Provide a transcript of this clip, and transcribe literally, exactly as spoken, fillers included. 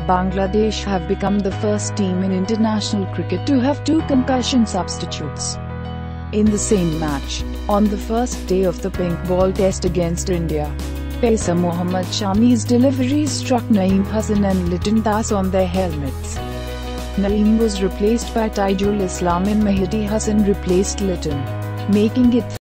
Bangladesh have become the first team in international cricket to have two concussion substitutes. In the same match, on the first day of the pink ball test against India, pacer Mohammad Shami's deliveries struck Nayeem Hasan and Liton thus on their helmets. Naeem was replaced by Taijul and Mehidy Hasan replaced Liton, making it